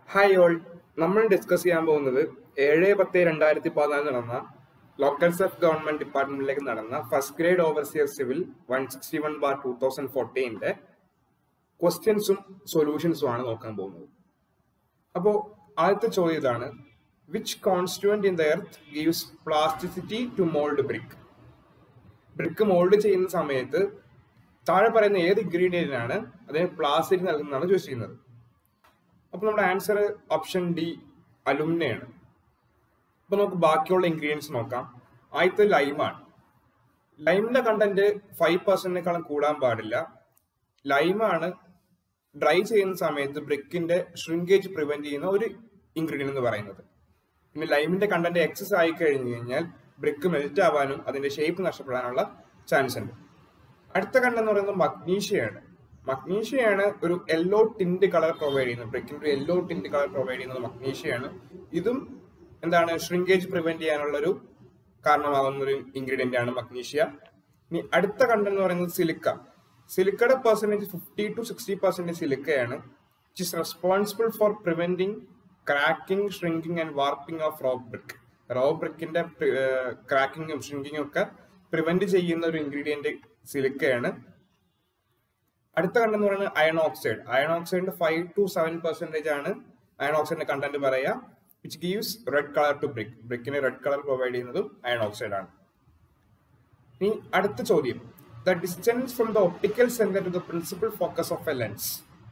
Hi all, നമ്മൾ discuss ചെയ്യാൻ പോകുന്നത് 7/10/2014 നടന്ന ലോക്കൽ സെൽഫ് ഗവൺമെന്റ് ഡിപ്പാർട്ട്മെന്റിലേക്ക് നടന്ന ഫസ്റ്റ് ഗ്രേഡ് ഓവർസിയർ സിവിൽ 161/2014 ക്വസ്റ്റ്യൻസും സൊല്യൂഷൻസും ആണ് നോക്കാൻ പോകുന്നത്. അപ്പോൾ ആദ്യത്തെ ചോദ്യം ഇതാണ്: which constituent in the earth gives plasticity to mould brick? Brick mould ചെയ്യുന്ന സമയത്ത് താഴെ പറയുന്ന ഏത് ഇൻഗ്രീഡിയന്റ് ആണ് അതിന് പ്ലാസ്റ്റിക് നൽകുന്നതാണ് ചോദിച്ചിരിക്കുന്നത്. അപ്പോൾ നമ്മുടെ ആൻസർ ഓപ്ഷൻ ഡി അലുമിനയാണ്. അപ്പൊ നമുക്ക് ബാക്കിയുള്ള ഇൻഗ്രീഡിയൻസ് നോക്കാം. ആദ്യത്തെ ലൈമാണ്. ലൈമിന്റെ കണ്ടന്റ് 5%-നേക്കാളും കൂടാൻ പാടില്ല. ലൈമാണ് ഡ്രൈ ചെയ്യുന്ന സമയത്ത് ബ്രിക്കിന്റെ ഷ്രിങ്കേജ് പ്രിവെന്റ് ചെയ്യുന്ന ഒരു ഇൻഗ്രീഡിയന്റ് എന്ന് പറയുന്നത്. പിന്നെ ലൈമിന്റെ കണ്ടന്റ് എക്സസ് ആയി കഴിഞ്ഞു കഴിഞ്ഞാൽ ബ്രിക്ക് മെൽറ്റ് ആവാനും അതിന്റെ ഷേപ്പ് നഷ്ടപ്പെടാനുള്ള ചാൻസ് ഉണ്ട്. അടുത്ത കണ്ടന്റ് എന്ന് പറയുന്നത് മഗ്നീഷ്യയാണ്. മഗ്നീഷ്യയാണ് ഒരു യെല്ലോ ടിന്റ് കളർ പ്രൊവൈഡ് ചെയ്യുന്നത്. ബ്രിക്കിന്റെ ഒരു യെല്ലോ ടിന്റ് കളർ പ്രൊവൈഡ് ചെയ്യുന്നത് മഗ്നീഷ്യയാണ്. ഇതും എന്താണ് ഷ്രിങ്കേജ് പ്രിവെന്റ് ചെയ്യാനുള്ള ഒരു കാരണമാകുന്ന ഒരു ഇൻഗ്രീഡിയന്റ് ആണ് മഗ്നീഷ്യ. ഇനി അടുത്ത കണ്ടന്റ് എന്ന് പറയുന്നത് സിലിക്ക. സിലിക്കയുടെ പെർസെന്റേജ് 50 to 60% സിലിക്കയാണ്. Which is responsible for preventing cracking, shrinking and warping of raw brick. Raw ബ്രിക്കിന്റെ ക്രാക്കിങ്ങും ഷ്രിങ്കിങ്ങും ഒക്കെ പ്രിവെന്റ് ചെയ്യുന്ന ഒരു ഇൻഗ്രീഡിയന്റ് സിലിക്കയാണ്. അടുത്ത കണ്ടന്റ് എന്ന് പറയുന്നത് അയൺ ഓക്സൈഡ്. അയൺ ഓക്സൈഡിന്റെ 5 to 7% ആണ് അയൺ ഓക്സൈഡിന്റെ കണ്ടന്റ് പറയുക. Which gives red colour to brick. ബ്രിക്കിന് റെഡ് കളർ പ്രൊവൈഡ് ചെയ്യുന്നതും അയൺ ഓക്സൈഡ് ആണ്. ഇനി അടുത്ത ചോദ്യം: the distance from the optical centre to the principal focus of a lens.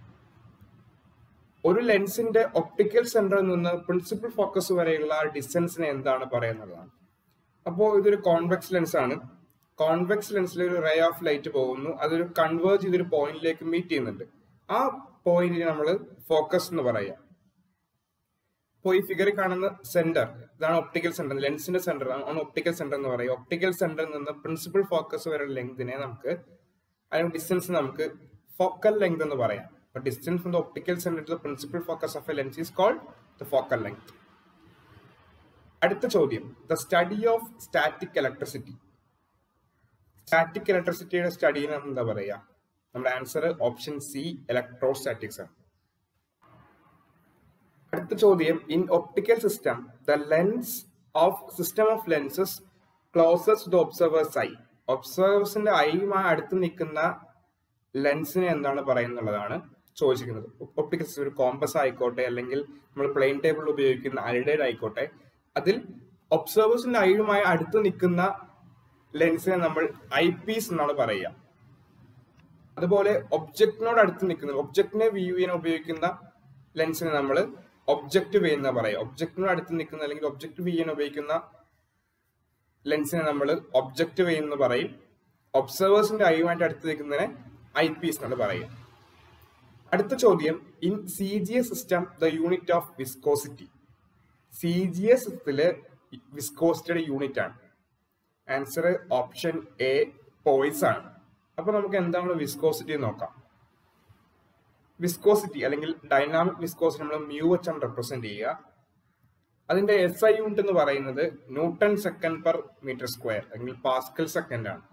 ഒരു ലെൻസിന്റെ ഒപ്റ്റിക്കൽ സെന്ററിൽ നിന്ന് പ്രിൻസിപ്പൽ ഫോക്കസ് വരെയുള്ള ഡിസ്റ്റൻസിനെ എന്താണ് പറയുന്നതാണ്. അപ്പോൾ ഇതൊരു കോൺവെക്സ് ലെൻസ് ആണ്. കോൺവെക്സ് ലെൻസിൽ ഒരു റേ ഓഫ് ലൈറ്റ് പോകുന്നു, അതൊരു കൺവേർജ് ചെയ്തൊരു പോയിന്റിലേക്ക് മീറ്റ് ചെയ്യുന്നുണ്ട്. ആ പോയിന്റിന് നമ്മൾ ഫോക്കസ് എന്ന് പറയാം. അപ്പോൾ ഈ ഫിഗറിൽ കാണുന്ന സെന്റർ ഇതാണ് ഒപ്റ്റിക്കൽ സെന്റർ. ലെൻസിന്റെ സെന്റർ ആണ് ഒപ്റ്റിക്കൽ സെന്റർ എന്ന് പറയും. ഒപ്റ്റിക്കൽ സെന്ററിൽ നിന്ന് പ്രിൻസിപ്പൽ ഫോക്കസ് വരെയുള്ള ലെങ്തിനെ നമുക്ക് അതിന്റെ ഡിസ്റ്റൻസ് നമുക്ക് ഫോക്കൽ ലെങ്ത് എന്ന് പറയാം. അപ്പോൾ distance from the optical centre to the principal focus of a lens is called the focal length. അടുത്ത ചോദ്യം: the study of static electricity. Static ഇലക്ട്രിസിറ്റിയുടെ സ്റ്റഡിന് എന്താ പറയുക? നമ്മുടെ ആൻസർ ഓപ്ഷൻ സി ഇലക്ട്രോസ്റ്റാറ്റിക്സ് ആണ്. അടുത്ത ചോദ്യം: in optical system the lens of system of lenses closest to observer's eye. ഒബ്സർവേഴ്സിന്റെ ഐയുമായി അടുത്ത് നിൽക്കുന്ന ലെൻസിനെ എന്താണ് പറയുന്നുള്ളതാണ് ചോദിച്ചിരിക്കുന്നത്. ഒപ്റ്റിക്കൽ സിസ്റ്റം ഒരു കോമ്പസ് ആയിക്കോട്ടെ, അല്ലെങ്കിൽ നമ്മൾ പ്ലെയിൻ ടേബിൾ ഉപയോഗിക്കുന്ന അലിഡൈഡ് ആയിക്കോട്ടെ, അതിൽ ഒബ്സർവേഴ്സിന്റെ ഐയുമായി അടുത്ത് നിൽക്കുന്ന ലെൻസിനെ നമ്മൾ ഐ പീസ് എന്നാണ് പറയുക. അതുപോലെ ഒബ്ജക്റ്റിനോട് അടുത്ത് നിൽക്കുന്ന, ഒബ്ജക്റ്റിനെ വ്യൂ ചെയ്യാൻ ഉപയോഗിക്കുന്ന ലെൻസിനെ നമ്മൾ ഒബ്ജക്റ്റീവ് എന്ന് പറയാം. ഒബ്ജക്റ്റിനോട് അടുത്ത് നിൽക്കുന്ന അല്ലെങ്കിൽ ഒബ്ജക്റ്റ് വ്യൂ ചെയ്യാൻ ഉപയോഗിക്കുന്ന ലെൻസിനെ നമ്മൾ ഒബ്ജക്റ്റീവ് എന്ന് പറയും. ഒബ്സർവേഴ്സിന്റെ ഐയുമായിട്ട് അടുത്ത് നിൽക്കുന്നതിനെ ഐ പീസ് എന്നാണ് പറയുക. അടുത്ത ചോദ്യം: in CGS system the unit of viscosity. CGS സിസ്റ്റത്തില് വിസ്കോസിറ്റിയുടെ യൂണിറ്റ് ആണ്. ആൻസർ ഓപ്ഷൻ എ പോയിസ് ആണ്. അപ്പൊ നമുക്ക് എന്താണ് വിസ്കോസിറ്റി നോക്കാം. വിസ്കോസിറ്റി അല്ലെങ്കിൽ ഡൈനാമിക് വിസ്കോസിറ്റി നമ്മൾ മ്യൂ വെച്ചാണ് റെപ്രസെന്റ് ചെയ്യുക. അതിന്റെ SI യൂണിറ്റ് എന്ന് പറയുന്നത് newton second per metre square അല്ലെങ്കിൽ പാസ്കൽ സെക്കൻഡ് ആണ്.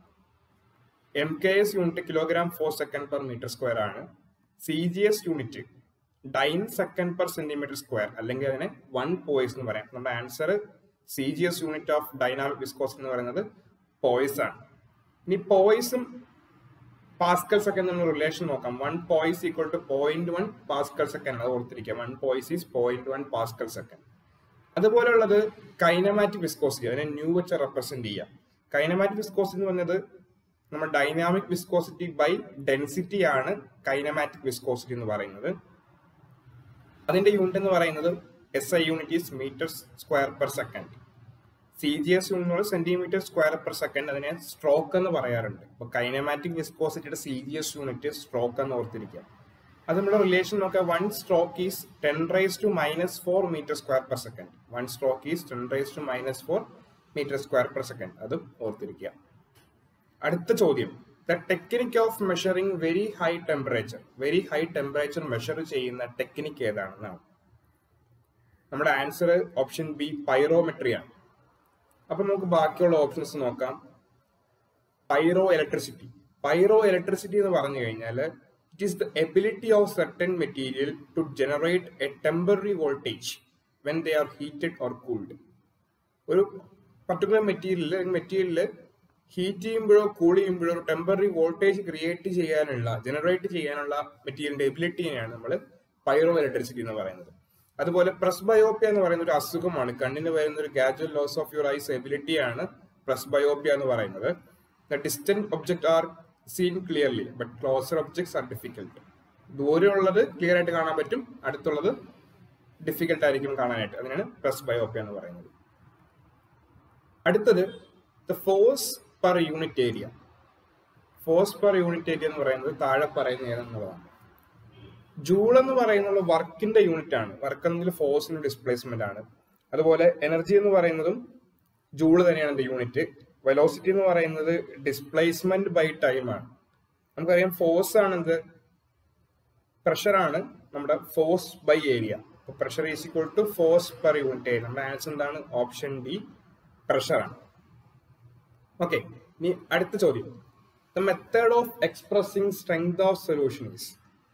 MKS unit kilogram for second per metre square ആണ്. CGS unit dyne second per centimetre square അല്ലെങ്കിൽ അതിനെ 1 പോയിസ് എന്ന് പറയാം. നമ്മുടെ answer CGS unit of dynamic viscosity എന്ന് പറയുന്നത് പോയിസ് ആണ്. ഇനി പോയിസും പാസ്കൽ സെക്കൻഡ് എന്ന റിലേഷൻ നോക്കാം. 1 poise equal to 0.1 pascal second. അത് ഓർത്തിരിക്കുക. 1 പോയിസ് ഈസ് 0.1 പാസ്കൽ സെക്കൻഡ്. അതുപോലെയുള്ളത് കൈനമാറ്റിക് വിസ്കോസിറ്റി. അതിനെ ന്യൂ വെച്ച് റെപ്രസെന്റ് ചെയ്യാം. കൈനമാറ്റിക് വിസ്കോസിറ്റി എന്ന് പറഞ്ഞത് നമ്മുടെ ഡൈനാമിക് വിസ്കോസിറ്റി ബൈ ഡെൻസിറ്റി ആണ് കൈനമാറ്റിക് വിസ്കോസിറ്റി എന്ന് പറയുന്നത്. അതിന്റെ യൂണിറ്റ് എന്ന് പറയുന്നത് SI unit is metre square per second. CGS unit centimetre square per second. അതിനെ സ്ട്രോക്ക് എന്ന് പറയാറുണ്ട്. അപ്പോൾ കൈനമാറ്റിക് വിസ്കോസിറ്റിയുടെ CGS യൂണിറ്റ് സ്ട്രോക്ക് എന്ന് ഓർത്തിരിക്കുക. അത് നമ്മുടെ റിലേഷൻ നോക്കാം. 1 stroke is 10⁻⁻⁴ metre square per second. 1 stroke is 10⁻⁻⁴ metre square per second. അതും ഓർത്തിരിക്കുക. അടുത്ത ചോദ്യം: the technique of measuring very high temperature. Very high temperature measure ചെയ്യുന്ന ടെക്നിക് ഏതാണെന്നാണ്. നമ്മുടെ ആൻസർ ഓപ്ഷൻ ബി പൈറോമെട്രി ആണ്. അപ്പൊ നമുക്ക് ബാക്കിയുള്ള ഓപ്ഷൻസ് നോക്കാം. Pyro electricity. പൈറോ ഇലക്ട്രിസിറ്റി എന്ന് പറഞ്ഞു കഴിഞ്ഞാൽ It is the ability of certain material to generate a temporary voltage when they are heated or cooled. ഒരു പർട്ടിക്കുലർ മെറ്റീരിയല് ഹീറ്റ് ചെയ്യുമ്പോഴോ കൂൾ ചെയ്യുമ്പോഴോ ഒരു ടെമ്പററി വോൾട്ടേജ് ജനറേറ്റ് ചെയ്യാനുള്ള മെറ്റീരിയലിന്റെ എബിലിറ്റിയെയാണ് നമ്മൾ പൈറോ ഇലക്ട്രിസിറ്റി എന്ന് പറയുന്നത്. അതുപോലെ പ്രസ്ബയോപ്പിയ എന്ന് പറയുന്ന ഒരു അസുഖമാണ്, കണ്ണിന് വരുന്ന ഒരു gradual loss of your eye's എബിലിറ്റിയാണ് പ്രസ്ബയോപ്പിയ എന്ന് പറയുന്നത്. The distant object are seen clearly but closer objects are difficult. ദൂരെയുള്ളത് ക്ലിയർ ആയിട്ട് കാണാൻ പറ്റും, അടുത്തുള്ളത് ഡിഫിക്കൽട്ട് ആയിരിക്കും കാണാനായിട്ട്. അതിനാണ് പ്രസ്ബയോപ്പിയ എന്ന് പറയുന്നത്. അടുത്തത് the force per unit area. Force per unit area എന്ന് പറയുന്നത് താഴെ പറയുന്ന ഏതെന്നുള്ളതാണ്. ജൂൾ എന്ന് പറയുന്നത് വർക്കിന്റെ യൂണിറ്റ് ആണ്. വർക്ക് എന്നതിൽ ഫോഴ്സിന്റെ ഡിസ്പ്ലേസ്മെന്റ് ആണ്. അതുപോലെ എനർജി എന്ന് പറയുന്നതും ജൂൾ തന്നെയാണ് എന്റെ യൂണിറ്റ്. വെലോസിറ്റി എന്ന് പറയുന്നത് ഡിസ്പ്ലേസ്മെന്റ് ബൈ ടൈം ആണ്. നമുക്കറിയാം ഫോഴ്സ് ആണ് എന്ത്, പ്രഷർ ആണ് നമ്മുടെ ഫോഴ്സ് ബൈ ഏരിയ. അപ്പൊ pressure is equal to force per unit area. നമ്മുടെ ആൻസർ എന്താണ്? ഓപ്ഷൻ ഡി, പ്രഷർ ആണ്. ഓക്കെ, ഇനി അടുത്ത ചോദ്യം. The method of expressing strength of solution is.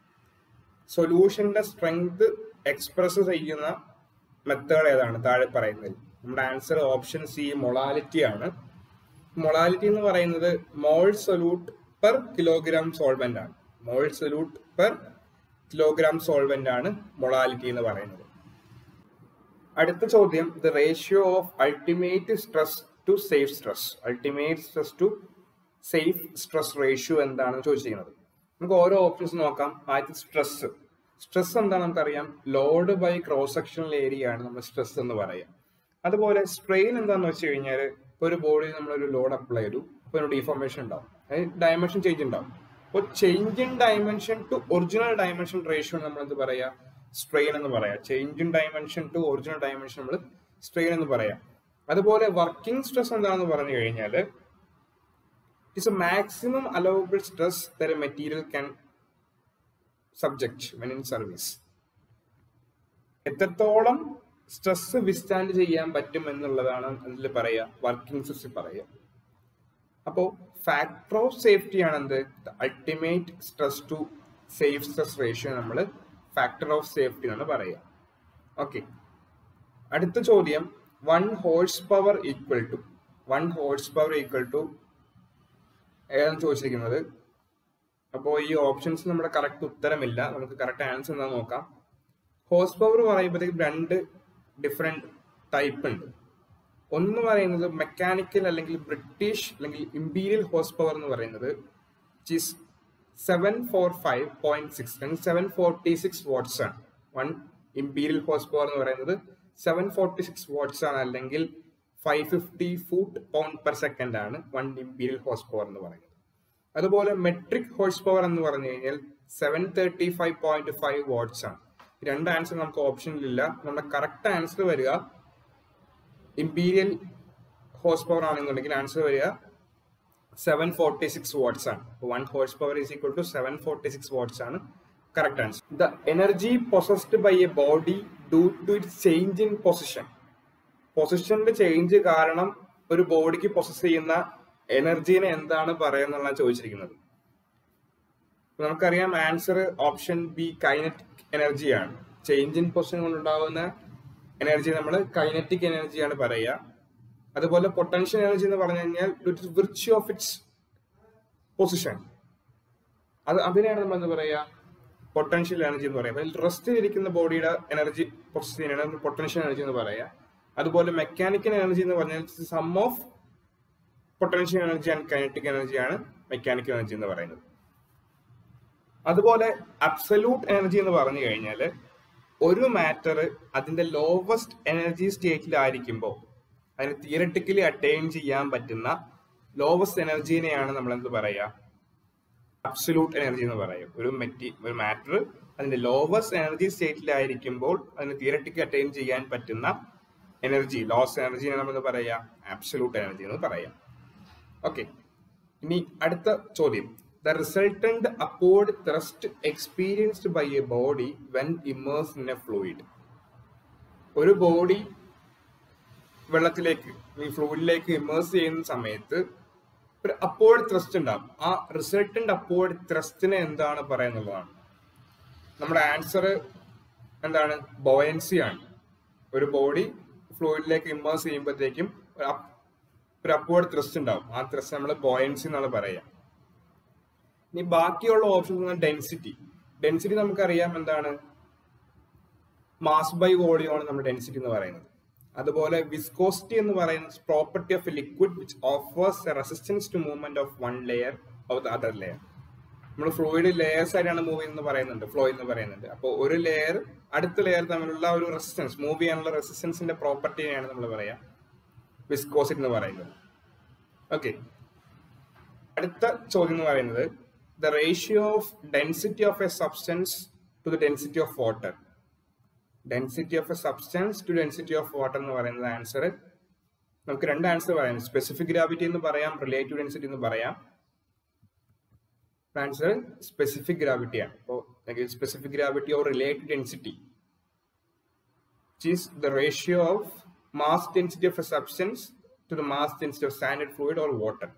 സൊല്യൂഷന്റെ സ്ട്രെങ്ത് എക്സ്പ്രസ് ചെയ്യുന്ന മെത്തേഡ് ഏതാണ് താഴെ പറയുന്നതിൽ? നമ്മുടെ ആൻസർ ഓപ്ഷൻ സി, മൊളാലിറ്റി ആണ്. മൊളാലിറ്റി എന്ന് പറയുന്നത് mole solute per kilogram solvent ആണ്. Mole solute per kilogram solvent ആണ് മൊളാലിറ്റി എന്ന് പറയുന്നത്. അടുത്ത ചോദ്യം, the ratio of ultimate stress to safe stress. Ultimate stress to safe stress ratio എന്താണെന്ന് ചോദിച്ചിരിക്കുന്നത്. നമുക്ക് ഓരോ ഓപ്ഷൻസ് നോക്കാം. ആദ്യത്തെ സ്ട്രെസ്. സ്ട്രെസ് എന്താണ് നമുക്കറിയാം, load by cross sectional area ആണ് നമ്മൾ സ്ട്രെസ് എന്ന് പറയാം. അതുപോലെ സ്ട്രെയിൻ എന്താണെന്ന് വെച്ച് കഴിഞ്ഞാൽ ഒരു ബോഡിയിൽ നമ്മളൊരു ലോഡ് അപ്ലൈ ചെയ്തു, അപ്പോൾ ഒരു ഡീഫോർമേഷൻ ഉണ്ടാവും, അതായത് ഡയമെൻഷൻ ചേഞ്ച് ഉണ്ടാവും. അപ്പോൾ change in dimension to original dimension ratio നമ്മൾ എന്ത് പറയാം? സ്ട്രെയിൻ എന്ന് പറയാം. Change in dimension to original dimension നമ്മൾ സ്ട്രെയിൻ എന്ന് പറയാം. അതുപോലെ വർക്കിംഗ് സ്ട്രെസ് എന്താണെന്ന് പറഞ്ഞു കഴിഞ്ഞാൽ it's a maximum allowable stress that a material can subject when in service. എത്രത്തോളം സ്ട്രെസ് വിസ്റ്റാൻഡ് ചെയ്യാൻ പറ്റും എന്നുള്ളതാണ് അതിൽ പറയുക, വർക്കിംഗ് സ്ട്രെസ് പറയുക. അപ്പോൾ ഫാക്ടർ ഓഫ് സേഫ്റ്റി ആണ് എന്ത്? Ultimate stress to safe stress ratio നമ്മൾ ഫാക്ടർ ഓഫ് സേഫ്റ്റി എന്നാണ് പറയുക. ഓക്കെ, അടുത്ത ചോദ്യം, 1 horsepower equal to. 1 horsepower equal to ഏതാണ് ചോദിച്ചിരിക്കുന്നത്. അപ്പോൾ ഈ ഓപ്ഷൻസ് നമ്മുടെ കറക്റ്റ് ഉത്തരമില്ല. നമുക്ക് കറക്റ്റ് ആൻസർ എന്താ നോക്കാം. ഹോഴ്സ് പവർ പറയുമ്പോഴത്തേക്കും 2 ഡിഫറെന്റ് ടൈപ്പ് ഉണ്ട്. ഒന്ന് പറയുന്നത് മെക്കാനിക്കൽ അല്ലെങ്കിൽ ബ്രിട്ടീഷ് അല്ലെങ്കിൽ ഇമ്പീരിയൽ ഹോഴ്സ് പവർ എന്ന് പറയുന്നത് 745.6 അല്ലെങ്കിൽ 746 വാട്ട്സ് ആണ്. 1 ഇമ്പീരിയൽ ഹോഴ്സ് പവർ എന്ന് പറയുന്നത് 746 വാട്ട്സ് ആണ്, അല്ലെങ്കിൽ 550 ഫൂട്ട് പൗണ്ട് പെർ സെക്കൻഡ് ആണ് 1 ഇമ്പീരിയൽ ഹോഴ്സ് പവർ എന്ന് പറയുന്നത്. അതുപോലെ മെട്രിക് ഹോഴ്സ് പവർ എന്ന് പറഞ്ഞു കഴിഞ്ഞാൽ 735.5 വാട്ട്സ് ആണ്. 2 ആൻസർ നമുക്ക് ഓപ്ഷനിലില്ല. നമ്മുടെ കറക്റ്റ് ആൻസർ വരിക ഇമ്പീരിയൽ ഹോഴ്സ് പവർ ആണെന്നുണ്ടെങ്കിൽ ആൻസർ വരിക 746 വാട്ട്സ് ആണ്. 1 horsepower is equal to 746 watts ആണ് correct answer. The energy possessed by a body due to its change in position. പൊസിഷന്റെ ചേഞ്ച് കാരണം ഒരു ബോഡിക്ക് പൊസസ് ചെയ്യുന്ന എനർജീനെ എന്താണ് പറയുന്നുള്ള ചോദിച്ചിരിക്കുന്നത്. നമുക്കറിയാം ആൻസർ ഓപ്ഷൻ ബി, കൈനറ്റിക് എനർജിയാണ്. ചേഞ്ച് ഇൻ പൊസിഷൻ കൊണ്ടുണ്ടാകുന്ന എനർജി നമ്മൾ കൈനറ്റിക് എനർജിയാണ് പറയുക. അതുപോലെ പൊട്ടൻഷ്യൽ എനർജി എന്ന് പറഞ്ഞു കഴിഞ്ഞാൽ വിർച്യൂ ഓഫ് ഇറ്റ്സ് പൊസിഷൻ, അതിനെയാണ് നമ്മൾ എന്താ പറയുക, പൊട്ടൻഷ്യൽ എനർജി എന്ന് പറയുക. അതിൽ റെസ്റ്റിലിരിക്കുന്ന ബോഡിയുടെ എനർജി പൊസസ് ചെയ്യുന്നതാണ് പൊട്ടൻഷ്യൽ എനർജി എന്ന് പറയുക. അതുപോലെ മെക്കാനിക്കൽ എനർജി എന്ന് പറഞ്ഞാൽ sum of potential energy and kinetic എനർജിയാണ് മെക്കാനിക്കൽ എനർജി എന്ന് പറയുന്നത്. അതുപോലെ അബ്സല്യൂട്ട് എനർജി എന്ന് പറഞ്ഞു കഴിഞ്ഞാൽ ഒരു മാറ്റർ അതിന്റെ ലോവസ്റ്റ് എനർജി സ്റ്റേറ്റിലായിരിക്കുമ്പോൾ അതിന് തിയററ്റിക്കലി അറ്റൈൻ ചെയ്യാൻ പറ്റുന്ന ലോവസ്റ്റ് എനർജീനെയാണ് നമ്മൾ എന്ത് പറയുക, അബ്സല്യൂട്ട് എനർജി എന്ന് പറയും. ഒരു മാറ്റർ അതിന്റെ ലോവസ്റ്റ് എനർജി സ്റ്റേറ്റിലായിരിക്കുമ്പോൾ അതിന് തിയററ്റിക്കലി അറ്റൈൻ ചെയ്യാൻ പറ്റുന്ന എനർജി, ലോസ് എനർജിനെ നമ്മൾ പറയുക അബ്സല്യൂട്ട് എനർജി എന്ന് പറയാം. ഓക്കെ, ഇനി അടുത്ത ചോദ്യം, the resultant upward thrust experienced by a body when immersed in a fluid. ഒരു ബോഡി വെള്ളത്തിലേക്ക് ഈ ഫ്ലൂയിഡിലേക്ക് ഇമേഴ്സ് ചെയ്യുന്ന സമയത്ത് ഒരു അപ്വേർഡ് ത്രസ്റ്റ് ഉണ്ടാവും. ആ റിസൾട്ടന്റ് അപ്വേർഡ് ത്രസ്റ്റിനെ എന്താണ് പറയുന്നതാണ്. നമ്മുടെ ആൻസർ എന്താണ്? ബോയൻസി ആണ്. ഒരു ബോഡി ഫ്ലൂയിഡിലേക്ക് ഇമ്മേഴ്സ് ചെയ്യുമ്പോഴത്തേക്കും ഒരു അപ്വേർഡ് ത്രസ്റ്റ് ഉണ്ടാവും. ആ ത്രസ്റ്റ് നമ്മൾ ബോയൻസി എന്നാണ് പറയുക. ഇനി ബാക്കിയുള്ള ഓപ്ഷൻ ഡെൻസിറ്റി. ഡെൻസിറ്റി നമുക്കറിയാം എന്താണ്? മാസ് ബൈ വോളിയം ആണ് നമ്മുടെ ഡെൻസിറ്റി എന്ന് പറയുന്നത്. അതുപോലെ വിസ്കോസിറ്റി എന്ന് പറയുന്നത് property of a liquid which offers a resistance to movement of one layer of the other layer. നമ്മൾ ഫ്ലൂയിഡ് ലെയേഴ്സ് ആയിട്ടാണ് മൂവ് എന്ന് പറയുന്നുണ്ട്, ഫ്ലോ എന്ന് പറയുന്നുണ്ട്. അപ്പോൾ ഒരു ലെയർ അടുത്ത ലെയർ തമ്മിലുള്ള ഒരു റെസിസ്റ്റൻസ്, മൂവ് ചെയ്യാനുള്ള റെസിസ്റ്റൻസിന്റെ പ്രോപ്പർട്ടിയാണ് നമ്മൾ പറയാ വിസ്കോസിറ്റി എന്ന് പറയുന്നത്. ഓക്കെ, അടുത്ത ചോദ്യം എന്ന് പറയുന്നത് the ratio of density of a substance to the density of water. Density of a substance to density of water എന്ന് പറയുന്നത് ആൻസർ നമുക്ക് രണ്ട് ആൻസർ പറയാം. സ്പെസിഫിക് ഗ്രാവിറ്റി എന്ന് പറയാം, റിലേറ്റീവ് ഡെൻസിറ്റി എന്ന് പറയാം. ആൻസർ സ്പെസിഫിക് ഗ്രാവിറ്റി ആണ്. അപ്പോൾ specific gravity or relative density is the ratio of mass density of a substance to the mass density of standard fluid or water.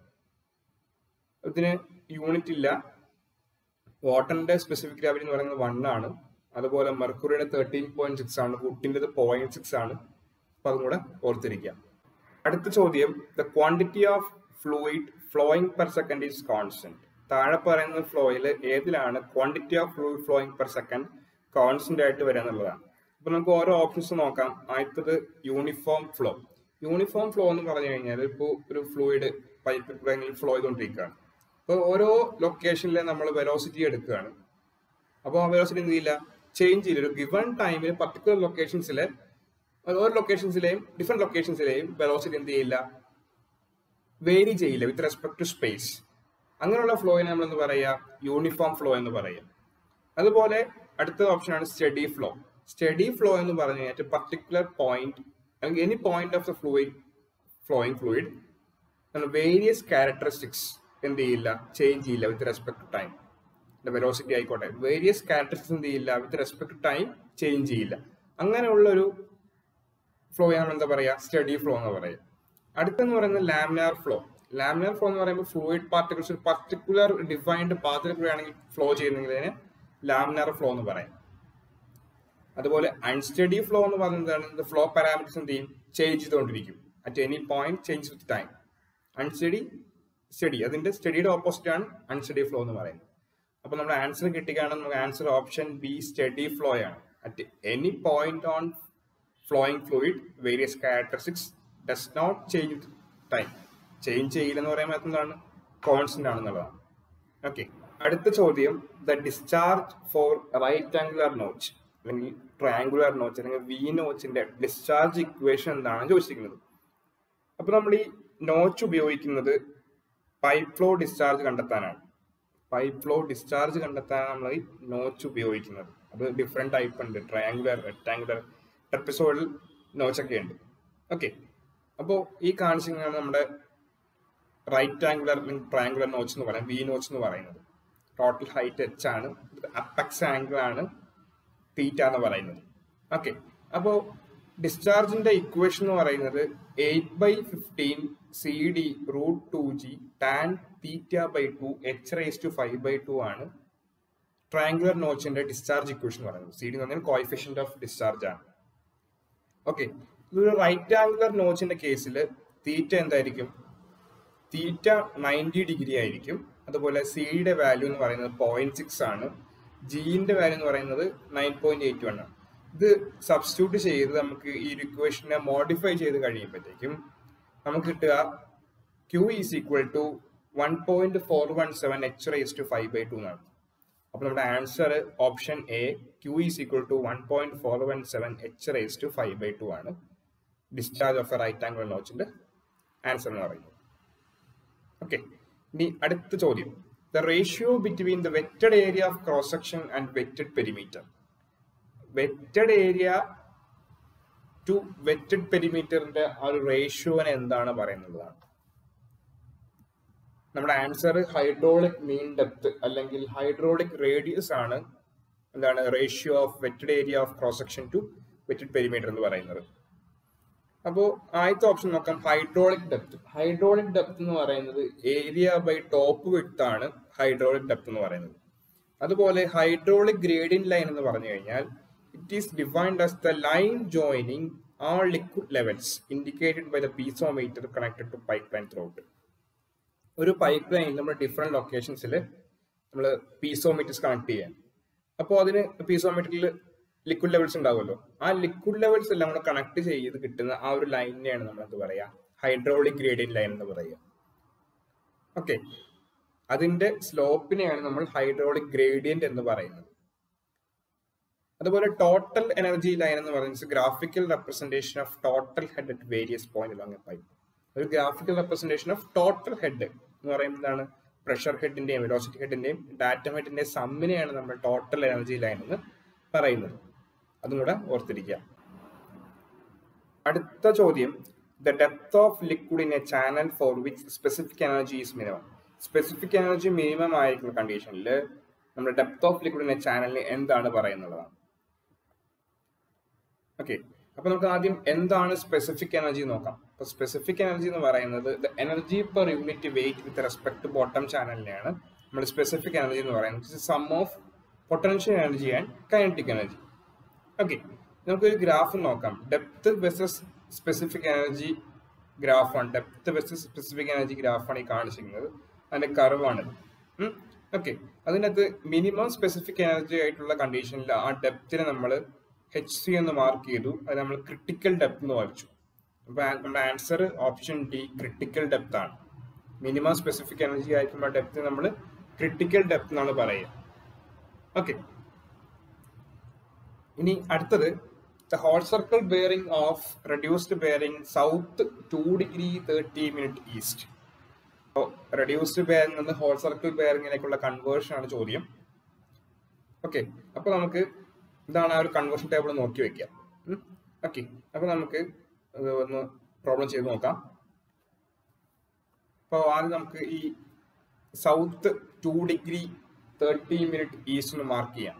ഇതിന് unit ഇല്ല. വാട്ടറിന്റെ specific gravity എന്ന് പറയുന്നത് 1 ആണ്. അതുപോലെ മെർക്കുറിയുടെ 13.6 ആണ്, വുഡിൻ്റെത് 0.6 ആണ്. അപ്പൊ അതും കൂടെ ഓർത്തിരിക്കാം. അടുത്ത ചോദ്യം, the quantity of fluid flowing per second is constant. താഴെ പറയുന്ന ഫ്ലോയിൽ ഏതിലാണ് quantity of fluid flowing per second constant ആയിട്ട് വരിക എന്നുള്ളതാണ്. അപ്പൊ നമുക്ക് ഓരോ ഓപ്ഷൻസ് നോക്കാം. ആദ്യത്തത് യൂണിഫോം ഫ്ലോ. യൂണിഫോം ഫ്ലോ എന്ന് പറഞ്ഞു കഴിഞ്ഞാൽ ഇപ്പോൾ ഒരു ഫ്ലൂയിഡ് പൈപ്പിൽ കൂടെ ഫ്ലോ ചെയ്തുകൊണ്ടിരിക്കുകയാണ്. അപ്പോൾ ഓരോ ലൊക്കേഷനിൽ നമ്മൾ വെലോസിറ്റി എടുക്കുകയാണ്. അപ്പോൾ ആ വെലോസിറ്റി എന്ത് ചെയ്യില്ല, ചേഞ്ച് ചെയ്യില്ല. ഒരു ഗിവൺ ടൈമിൽ പർട്ടിക്കുലർ ലൊക്കേഷൻസിലെ ഓരോ ലൊക്കേഷൻസിലെയും ഡിഫറെന്റ് ലൊക്കേഷൻസിലെയും വെലോസിറ്റി എന്ത് ചെയ്യില്ല, വേരി ചെയ്യില്ല വിത്ത് റെസ്പെക്ട് ടു സ്പേസ്. അങ്ങനെയുള്ള ഫ്ലോയിനെ നമ്മൾ എന്ന് പറയുക യൂണിഫോം ഫ്ലോ എന്ന് പറയുക. അതുപോലെ അടുത്ത ഓപ്ഷനാണ് സ്റ്റഡി ഫ്ലോ. സ്റ്റഡി ഫ്ലോ എന്ന് പറഞ്ഞു കഴിഞ്ഞാൽ പർട്ടിക്കുലർ പോയിന്റ് അല്ലെങ്കിൽ any point of the flowing fluid various characteristics എന്ത് ചെയ്യില്ല, ചേഞ്ച് ചെയ്യില്ല with respect to time. Velocity ആയിക്കോട്ടെ, വേരിയസ് ക്യാരക്ടറിസ്റ്റിക്സ് എന്ത് ചെയ്യില്ല, with respect to time change ചെയ്യില്ല. അങ്ങനെയുള്ള ഒരു ഫ്ലോ ആണ് എന്താ പറയുക, സ്റ്റഡി ഫ്ലോ എന്ന് പറയുക. അടുത്തെന്ന് പറയുന്നത് ലാമിനാർ ഫ്ലോ. ലാമിനാർ ഫ്ലോ എന്ന് പറയുമ്പോൾ ഫ്ലൂയിഡ് പാർട്ടിക്കിൾസ് ഒരു പർട്ടിക്കുലർ ഡിഫൈൻഡ് പാത്തിൽ കൂടെയാണെങ്കിൽ ഫ്ലോ ചെയ്യുന്നതിന് ലാമിനാർ ഫ്ലോ എന്ന് പറയാം. അതുപോലെ അൺസ്റ്റഡി ഫ്ലോ എന്ന് പറയുന്നത് ഫ്ലോ പാരാമീറ്റേഴ്സ് എന്ത് ചെയ്യും, ചേഞ്ച് ചെയ്തുകൊണ്ടിരിക്കും. At any point change with time. Unsteady, steady, അതിന്റെ സ്റ്റഡിയുടെ ഓപ്പോസിറ്റ് ആണ് അൺസ്റ്റഡി ഫ്ലോ എന്ന് പറയുന്നത്. അപ്പൊ നമ്മുടെ ആൻസർ കിട്ടുകയാണ്. നമുക്ക് answer option B steady flow ആണ്. At any point on flowing fluid various characteristics does not change with time. Change ചെയ്യില്ലെന്ന് പറയുമ്പോൾ എന്താണ്, കോൺസ്റ്റന്റ് ആണെന്നുള്ളതാണ്. ഓക്കെ, അടുത്ത ചോദ്യം, the discharge for right angular notch അല്ലെങ്കിൽ ട്രയാങ്കുലർ നോച്ച് അല്ലെങ്കിൽ വി നോച്ചിന്റെ ഡിസ്ചാർജ് ഇക്വേഷൻ എന്താണ് ചോദിച്ചിരിക്കുന്നത്. അപ്പൊ നമ്മൾ ഈ നോച്ച് ഉപയോഗിക്കുന്നത് പൈപ്പ് ഫ്ലോ ഡിസ്ചാർജ് കണ്ടെത്താനാണ്. പൈപ്പ് ഫ്ലോ ഡിസ്ചാർജ് കണ്ടെത്താനാണ് നമ്മൾ ഈ നോച്ച് ഉപയോഗിക്കുന്നത്. അത് ഡിഫറെന്റ് ടൈപ്പ് ഉണ്ട്, ട്രയാങ്കുലർ, റെക്ടാങ്കുലർ, ട്രപ്പിസോയിഡൽ നോച്ചൊക്കെ ഉണ്ട്. ഓക്കെ, അപ്പോൾ ഈ കാണിച്ചിരിക്കുന്നതാണ് നമ്മുടെ റൈറ്റ് ആംഗുലർ അല്ലെങ്കിൽ ട്രയാങ്കുലർ നോച്ച് എന്ന് പറയാം, വി നോച്ച് എന്ന് പറയുന്നത്. ടോട്ടൽ ഹൈറ്റ് h ആണ്, അപ്പെക്സ് ആംഗിൾ ആണ് തീറ്റ എന്ന് പറയുന്നത്. ഓക്കെ, അപ്പോൾ ഡിസ്ചാർജിന്റെ ഇക്വേഷൻ എന്ന് പറയുന്നത് 8/15 CD √2g tan θ/2 h⁻⁵/2 ആണ് ട്രയാങ്കുലർ നോച്ചിന്റെ ഡിസ്ചാർജ് ഇക്വേഷൻ എന്ന് പറയുന്നത്. CD എന്ന് പറഞ്ഞാൽ കോഎഫിഷ്യന്റ് ഓഫ് ഡിസ്ചാർജ് ആണ്. ഓക്കെ, ഇതൊരു റൈറ്റ് ആംഗുലർ നോച്ചിന്റെ കേസിൽ തീറ്റ എന്തായിരിക്കും, തീറ്റ 90 ഡിഗ്രി ആയിരിക്കും. അതുപോലെ സിയുടെ വാല്യൂ എന്ന് പറയുന്നത് 0.6 ആണ്. ജിന്റെ വാല്യൂ എന്ന് പറയുന്നത് 9.81 ആണ്. ഇത് സബ്സ്റ്റിറ്റ്യൂട്ട് ചെയ്ത് നമുക്ക് ഈ ഇക്വേഷനെ മോഡിഫൈ ചെയ്ത് കഴിയുമ്പോഴത്തേക്കും നമുക്ക് കിട്ടുക Q is equal to 1.417 h⁻⁵/2 എന്നാണ്. അപ്പൊ നമ്മുടെ answer option A, Q is equal to 1.417 h⁻⁵/2 ആണ് discharge of a right angular നോച്ചിന്റെ ആൻസർ എന്ന് പറയുന്നത്. ഓക്കെ, ഇനി അടുത്ത ചോദ്യം, the ratio between the wetted area of cross section and wetted perimeter. Wetted area to wetted പെരിമീറ്ററിന്റെ ആ ഒരു റേഷ്യോനെ എന്താണ് പറയുന്നതാണ്. നമ്മുടെ ആൻസർ ഹൈഡ്രോളിക് മീൻ ഡെപ്ത് അല്ലെങ്കിൽ ഹൈഡ്രോളിക് റേഡിയസ് ആണ് എന്താണ് ratio of wetted area of cross section to wetted perimeter എന്ന് പറയുന്നത്. അപ്പോൾ ആദ്യത്തെ ഓപ്ഷൻ നോക്കാം, ഹൈഡ്രോളിക് ഡെപ്ത്. ഹൈഡ്രോളിക് ഡെപ്ത് എന്ന് പറയുന്നത് ഏരിയ ബൈ ടോപ്പ് വിഡ്ത്ത് ആണ് ഹൈഡ്രോളിക് ഡെപ്ത് എന്ന് പറയുന്നത്. അതുപോലെ ഹൈഡ്രോളിക് ഗ്രേഡിയന്റ് ലൈൻ എന്ന് പറഞ്ഞു കഴിഞ്ഞാൽ it is defined as the line joining all liquid levels indicated by the piezometer connected to pipeline throughout. ഒരു പൈപ്പ് ലൈനിൽ നമ്മൾ ഡിഫറെന്റ് ലൊക്കേഷൻസിൽ നമ്മൾ പീസോമീറ്റേഴ്സ് കണക്ട് ചെയ്യാൻ. അപ്പോൾ അതിന് പീസോമീറ്ററിൽ ലിക്വിഡ് ലെവൽസ് ഉണ്ടാവുമല്ലോ. ആ ലിക്വിഡ് ലെവൽസ് എല്ലാം കൂടെ കണക്ട് ചെയ്ത് കിട്ടുന്ന ആ ഒരു ലൈനിനെയാണ് നമ്മൾ എന്ത് പറയുക, ഹൈഡ്രോളിക് ഗ്രേഡിയന്റ് ലൈൻ എന്ന് പറയുക. ഓക്കെ, അതിന്റെ സ്ലോപ്പിനെയാണ് നമ്മൾ ഹൈഡ്രോളിക് ഗ്രേഡിയന്റ് എന്ന് പറയുന്നത്. അതുപോലെ ടോട്ടൽ എനർജി ലൈൻ എന്ന് പറയുന്നത് graphical representation of total head at various point along a pipe. ഒരു graphical representation of total head എന്ന് പറയുന്നതാണ് പ്രഷർ ഹെഡിന്റെയും വെലോസിറ്റി ഹെഡിന്റെയും ഡാറ്റം ഹെഡിന്റെയും സമ്മിനെയാണ് നമ്മൾ ടോട്ടൽ എനർജി ലൈൻ എന്ന് പറയുന്നത്. അതും കൂടെ ഓർത്തിരിക്കുക. അടുത്ത ചോദ്യം, the depth of liquid in a channel for which specific energy is minimum. Specific energy minimum ആയിരിക്കുന്ന കണ്ടീഷനിൽ നമ്മുടെ depth of liquid in a ചാനലിന് എന്താണ് പറയുന്നതാണ്. ഓക്കെ, അപ്പൊ നമുക്ക് ആദ്യം എന്താണ് സ്പെസിഫിക് എനർജി നോക്കാം. അപ്പൊ സ്പെസിഫിക് എനർജി എന്ന് പറയുന്നത് the energy per unit weight with respect to bottom ചാനലിനെയാണ് നമ്മൾ സ്പെസിഫിക് എനർജി എന്ന് പറയുന്നത്. Sum of potential energy and kinetic energy. Okay, നമുക്കൊരു ഗ്രാഫ് നോക്കാം. ഡെപ്ത് വെസസ് സ്പെസിഫിക് എനർജി ഗ്രാഫാണ്. ഡെപ്ത് വെസസ് സ്പെസിഫിക് എനർജി ഗ്രാഫാണ് ഈ കാണിച്ചിരിക്കുന്നത്. അതിന്റെ കർവാണ്. ഓക്കെ, അതിനകത്ത് മിനിമം സ്പെസിഫിക് എനർജി ആയിട്ടുള്ള കണ്ടീഷനിൽ ആ ഡെപ്തിനെ നമ്മൾ HC എന്ന് മാർക്ക് ചെയ്തു. അത് നമ്മൾ ക്രിട്ടിക്കൽ ഡെപ്ത് എന്ന് വരച്ചു. അപ്പൊ നമ്മുടെ answer option D, critical depth ആണ്. മിനിമം സ്പെസിഫിക് എനർജി ആയിട്ടുള്ള ഡെപ്ത് നമ്മൾ ക്രിട്ടിക്കൽ ഡെപ്ത് എന്നാണ് പറയുക. ഓക്കെ, ഇനി അടുത്തത് the whole circle bearing of reduced bearing south 2 degree 30 minute east. Reduced bearing നിന്ന് ഹോൾ സർക്കിൾ ബെയറിംഗിലേക്കുള്ള കൺവേർഷൻ ആണ് ചോദ്യം. ഓക്കെ, അപ്പൊ നമുക്ക് ഇതാണ് ആ ഒരു കൺവേർഷൻ ടേബിൾ നോക്കി വെക്കുക. ഓക്കെ, അപ്പൊ നമുക്ക് ഒന്ന് പ്രോബ്ലം ചെയ്ത് നോക്കാം. അപ്പോൾ ആദ്യം നമുക്ക് ഈ സൗത്ത് 2 ഡിഗ്രി 30 മിനിറ്റ് ഈസ്റ്റ് എന്ന് മാർക്ക് ചെയ്യാം.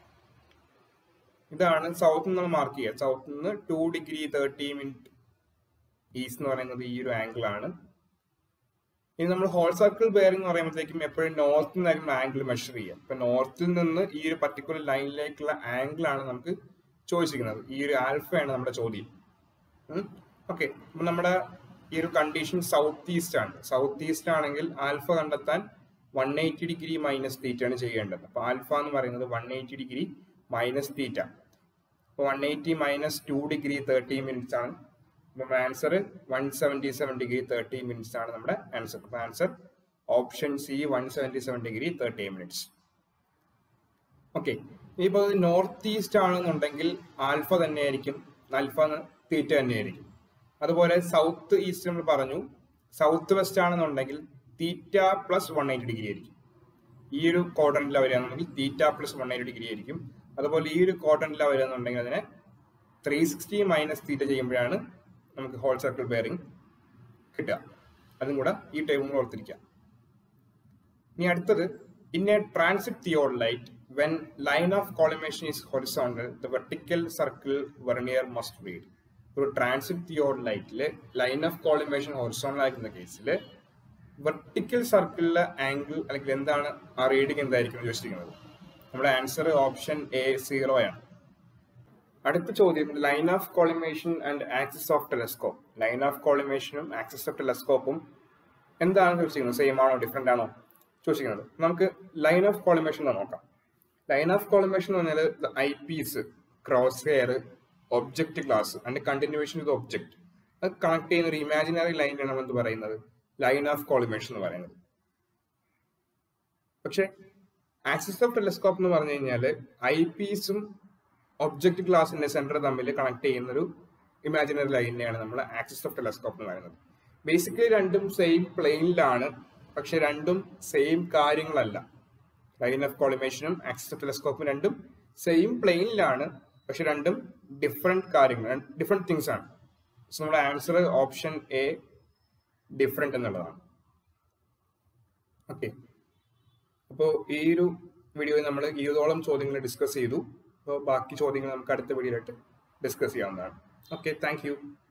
ഇതാണ് സൗത്ത് നിന്ന് മാർക്ക് ചെയ്യുക. സൗത്ത് നിന്ന് 2 ഡിഗ്രി 30 മിനിറ്റ് ഈസ്റ്റ് എന്ന് പറയുന്നത് ഈ ഒരു ആംഗിൾ ആണ്. ഇനി നമ്മൾ ഹോൾ സർക്കിൾ ബെയറിംഗ് എന്ന് പറയുമ്പോഴത്തേക്കും എപ്പോഴും നോർത്തിൽ നിന്നായിരിക്കും ആംഗിൾ മെഷർ ചെയ്യുക. ഇപ്പൊ നോർത്തിൽ നിന്ന് ഈ ഒരു പർട്ടിക്കുലർ ലൈനിലേക്കുള്ള ആംഗിൾ ആണ് നമുക്ക് ചോദിച്ചിരിക്കുന്നത്. ഈ ഒരു ആൽഫയാണ് നമ്മുടെ ചോദ്യം. ഓക്കെ, അപ്പൊ നമ്മുടെ ഈ ഒരു കണ്ടീഷൻ സൗത്ത് ഈസ്റ്റ് ആണ്. സൗത്ത് ഈസ്റ്റ് ആണെങ്കിൽ ആൽഫ കണ്ടെത്താൻ 180 ഡിഗ്രി മൈനസ് തീറ്റ ആണ് ചെയ്യേണ്ടത്. അപ്പൊ ആൽഫ എന്ന് പറയുന്നത് 180 ഡിഗ്രി മൈനസ് തീറ്റ. അപ്പൊ 180 മൈനസ് 2 ഡിഗ്രി 30 മിനിറ്റ്സ് ആണ്. നമ്മുടെ ആൻസർ 177 ഡിഗ്രി 30 മിനിറ്റ്സ് ആണ് നമ്മുടെ ആൻസർ. അപ്പൊ answer option C, 177 degree 30 minutes. Okay, ഇനിയിപ്പോൾ അത് നോർത്ത് ഈസ്റ്റ് ആണെന്നുണ്ടെങ്കിൽ ആൽഫ തന്നെയായിരിക്കും, ആൽഫ തീറ്റ തന്നെയായിരിക്കും. അതുപോലെ സൗത്ത് ഈസ്റ്റ് നമ്മൾ പറഞ്ഞു. സൗത്ത് വെസ്റ്റ് ആണെന്നുണ്ടെങ്കിൽ തീറ്റ പ്ലസ് 180 ഡിഗ്രി ആയിരിക്കും. ഈ ഒരു ക്വാഡ്രന്റിൽ വരികയാണെന്നുണ്ടെങ്കിൽ തീറ്റ പ്ലസ് 180 ഡിഗ്രി ആയിരിക്കും. അതുപോലെ ഈ ഒരു ക്വാഡ്രന്റിൽ വരികയാണെന്നുണ്ടെങ്കിൽ അതിനെ 360 മൈനസ് തീറ്റ ചെയ്യുമ്പോഴാണ് നമുക്ക് ഹോൾ സർക്കിൾ ബെയറിംഗ് കിട്ടുക. അതും കൂടെ ഈ ടൈം ഓർത്തിരിക്കാം. ഇനി അടുത്തത്, in a transit theodolite when line of collimation is horizontal the vertical circle vernier must read. ഒരു ട്രാൻസിറ്റ് തിയോഡലൈറ്റില് ലൈൻ ഓഫ് കോളിമേഷൻ ഹൊറിസോണ്ടൽ ആയിരിക്കുന്ന കേസിൽ വെർട്ടിക്കൽ സർക്കിളിലെ ആംഗിൾ അല്ലെങ്കിൽ എന്താണ് ആ റീഡിങ് എന്തായിരിക്കും ചോദിച്ചിരിക്കുന്നത്. നമ്മുടെ ആൻസർ ഓപ്ഷൻ എ 0 ആണ്. അടുത്ത ചോദ്യം, line of collimation and axis of telescope. Line of കോളിമേഷനും ആക്സിസ് ഓഫ് ടെലസ്കോപ്പും എന്താണ് ചോദിച്ചിരിക്കുന്നത്? സെയിം ആണോ ഡിഫറെന്റ് ആണോ ചോദിച്ചിരിക്കുന്നത്? നമുക്ക് ലൈൻ ഓഫ് കോളിമേഷൻ നോക്കാം. ലൈൻ ഓഫ് കോളിമേഷൻ എന്ന് പറഞ്ഞാൽ eyepiece, cross hair, object glass and continuation with object അത് കണക്ട് ചെയ്യുന്ന ഒരു ഇമാജിനറി ലൈനാണ് നമ്മൾ എന്ത് പറയുന്നത്? ലൈൻ ഓഫ് കോളിമേഷൻ എന്ന് പറയുന്നത്. പക്ഷെ ആക്സിസ് ഓഫ് ടെലസ്കോപ്പ് എന്ന് പറഞ്ഞു കഴിഞ്ഞാൽ ഐ പീസും ഒബ്ജക്റ്റ് ഗ്ലാസിന്റെ സെന്റർ തമ്മിൽ കണക്ട് ചെയ്യുന്ന ഒരു ഇമാജിനറി ലൈനിനെയാണ് നമ്മൾ ആക്സിസ് ഓഫ് ടെലസ്കോപ്പ് എന്ന് പറയുന്നത്. ബേസിക്കലി രണ്ടും സെയിം പ്ലെയിനിലാണ്, പക്ഷെ രണ്ടും സെയിം കാര്യങ്ങളല്ല. ലൈൻ ഓഫ് കോളിമേഷനും ആക്സിസ് ഓഫ് ടെലസ്കോപ്പും രണ്ടും സെയിം പ്ലെയിനിലാണ്, പക്ഷെ രണ്ടും ഡിഫറെന്റ് കാര്യങ്ങൾ, ഡിഫറെന്റ് തിങ്സ് ആണ്. സോ നമ്മുടെ ആൻസർ ഓപ്ഷൻ എ ഡിഫറെന്റ് എന്നുള്ളതാണ്. ഓക്കെ, അപ്പോൾ ഈ ഒരു വീഡിയോയിൽ നമ്മൾ 20ഓളം ചോദ്യങ്ങൾ ഡിസ്കസ് ചെയ്തു. അപ്പോൾ ബാക്കി ചോദ്യങ്ങൾ നമുക്ക് അടുത്ത വീഡിയോയിലായിട്ട് ഡിസ്കസ് ചെയ്യാവുന്നതാണ്. Okay, thank U.